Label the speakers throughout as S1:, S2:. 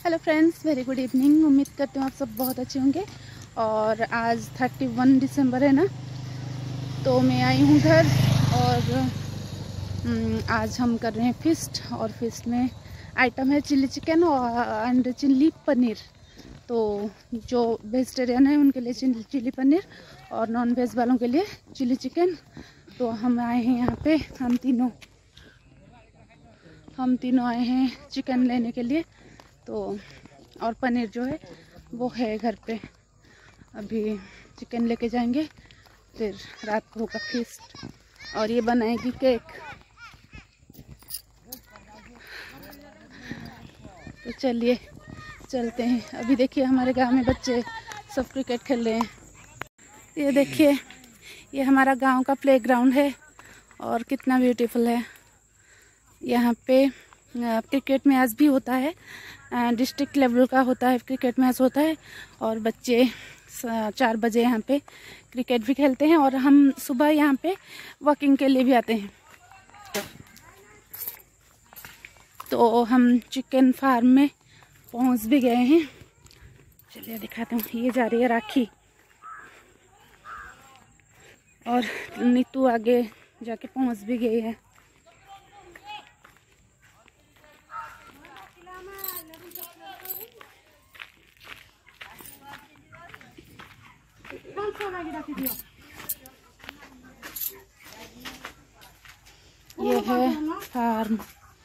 S1: Hello friends, very good evening. उम्मीद करती हूँ आप सब बहुत अच्छे होंगे। और आज 31 दिसंबर है ना, तो मैं आई हूँ घर और आज हम कर रहे हैं फिस्ट। और फिस्ट में आइटम है chilli chicken and chilli paneer. तो जो वेजिटेरियन है उनके लिए चिल्ली पनीर और नॉन वेज वालों के लिए चिल्ली चिकन। तो हम आए हैं यहाँ पे, हम तीनों आए हैं चिकन लेने के लिए। तो और पनीर जो है वो है घर पे। अभी चिकन लेके जाएंगे, फिर रात को होगा फीस्ट। और ये बनाएगी केक। तो चलिए चलते हैं। अभी देखिए हमारे गांव में बच्चे सब क्रिकेट खेल रहे हैं। ये देखिए, ये हमारा गांव का प्लेग्राउंड है और कितना ब्यूटीफुल है। यहाँ पे क्रिकेट मैच भी होता है, डिस्ट्रिक्ट लेवल का होता है, क्रिकेट मैच होता है। और बच्चे 4 बजे यहाँ पे क्रिकेट भी खेलते हैं। और हम सुबह यहाँ पे वॉकिंग के लिए भी आते हैं। तो हम चिकन फार्म में पहुँच भी गए हैं। चलिए दिखाते हूँ। ये जा रही है राखी और नीतू आगे जाके पहुँच भी गई है। ये है फार्म।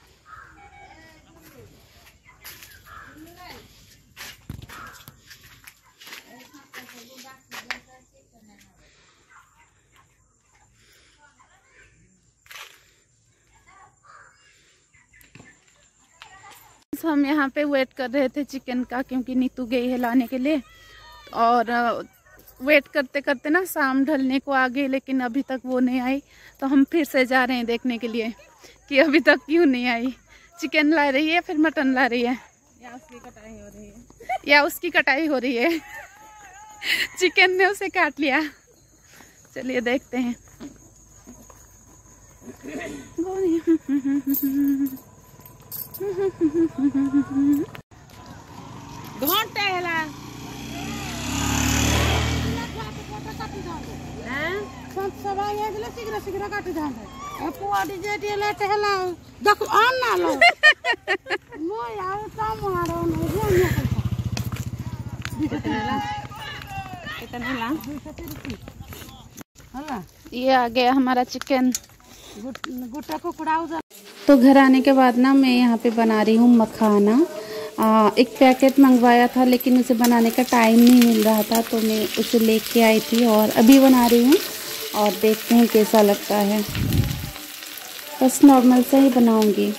S1: हम यहाँ पे वेट कर रहे थे चिकन का, क्योंकि नीतू गई है लाने के लिए। और वेट करते करते ना शाम ढलने को आ गई, लेकिन अभी तक वो नहीं आई। तो हम फिर से जा रहे हैं देखने के लिए कि अभी तक क्यों नहीं आई। चिकन ला रही है, फिर मटन ला रही है, या उसकी कटाई हो रही है, या उसकी कटाई हो रही है। चिकन ने उसे काट लिया। चलिए देखते हैं। घंटे हेला शीघ्र शीघ्र काटी जाए पुआडी जेटी लेटे हेला देखो आन ना लो मो यार काम मारो नहीं कितना ला हला। ये आ गया हमारा चिकन। गुट्टा को कुड़ाओ। तो घर आने के बाद ना मैं यहाँ पे बना रही हूँ मखाना। एक पैकेट मंगवाया था, लेकिन उसे बनाने का टाइम नहीं मिल रहा था, तो मैं उसे लेके आई थी और अभी बना रही हूँ। और देखते हैं कैसा लगता है। बस नॉर्मल से ही बनाऊंगी।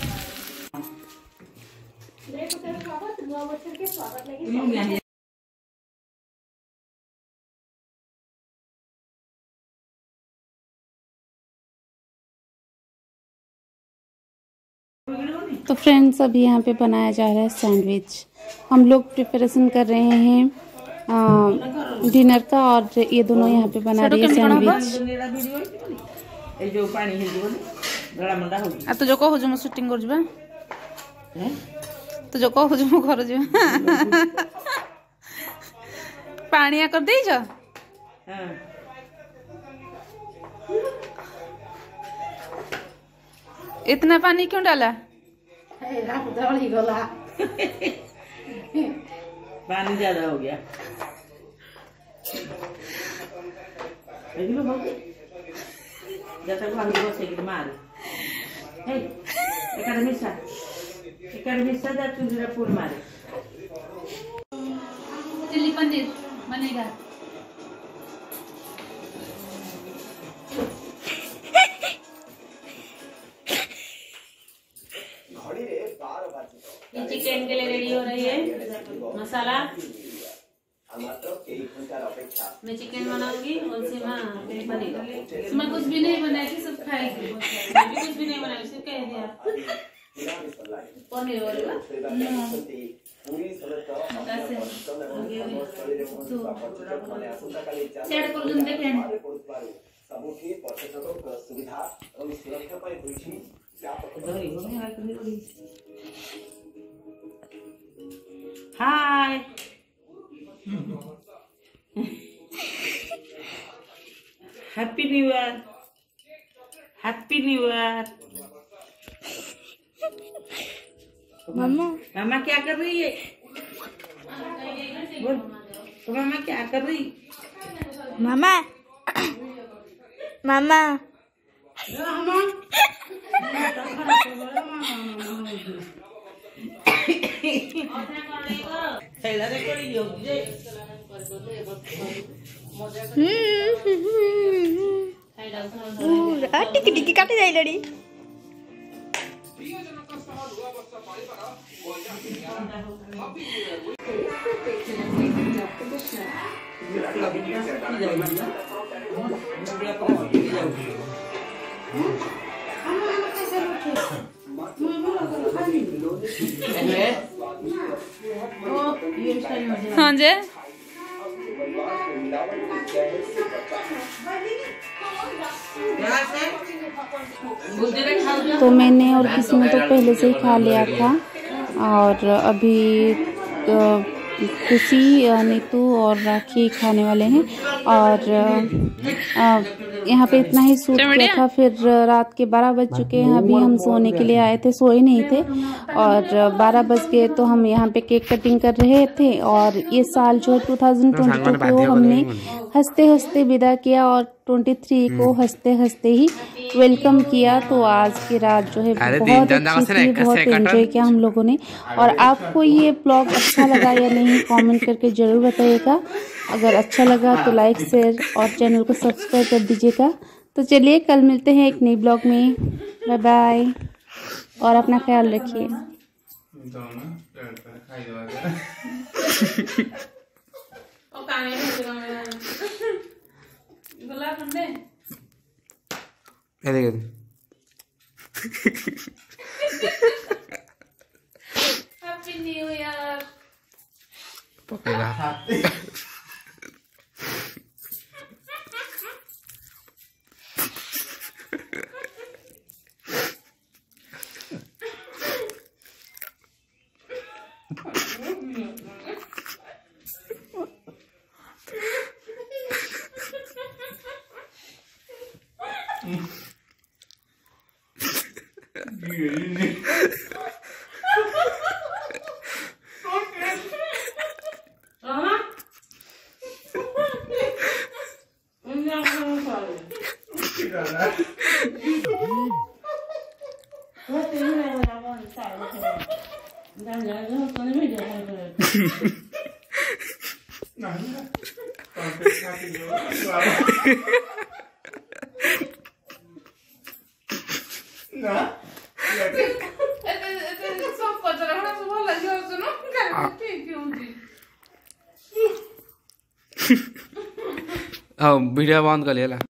S1: तो फ्रेंड्स, अभी यहाँ पे बनाया जा रहा है सैंडविच। हम लोग प्रिपरेशन कर रहे हैं डिनर का, और ये दोनों यहाँ पे बना रही है सैंडविच। तो जो कहो जो शूटिंग कर जबा, तो जो कहो जो घर जबा पानिया कर दे जा। इतना पानी क्यों डाला?
S2: पानी ज्यादा हो गया। जैसे भाग बसे की मार हे एकेडमिसा जा चुरा फूल मारे।
S1: चिल्ली पनीर बनेगा।
S2: ये चिकन के लिए रेडी हो रही है मसाला। मैं चिकन बनाऊंगी और सीमा पनीर।
S1: सीमा कुछ भी नहीं बनाएगी, सब खाएगी।
S2: कुछ भी नहीं बनाएगी, सिर्फ कह दिया पनीर वाला hi happy new year, happy new year.
S3: मामा
S2: मामा क्या कर रही है? बोल तो मामा क्या कर रही?
S3: मामा मामा टिकी टिकी काटे जाए लड़ी
S1: हाँ जी तो मैंने और किसी ने तो पहले से ही खा लिया था और अभी खुशी नीतू और राखी खाने वाले हैं और यहाँ पे इतना ही सूट किया था। फिर रात के 12 बज चुके हैं, अभी हम सोने के लिए आए थे, सोए नहीं थे और 12 बज गए तो हम यहाँ पे केक कटिंग कर रहे थे। और ये साल जो 2022 को हमने हंसते हंसते विदा किया और 23 को हंसते हंसते ही वेलकम किया। तो आज की रात जो है बहुत अच्छी थी, बहुत एंजॉय किया हम लोगों ने। और आपको ये ब्लॉग अच्छा लगा या नहीं कमेंट करके जरूर बताइएगा। अगर अच्छा लगा तो लाइक शेयर और चैनल को सब्सक्राइब कर दीजिएगा। तो चलिए कल मिलते हैं एक नई ब्लॉग में। बाय बाय और अपना ख्याल रखिए। Happy new year.
S4: वीडियो बंद कर लिया।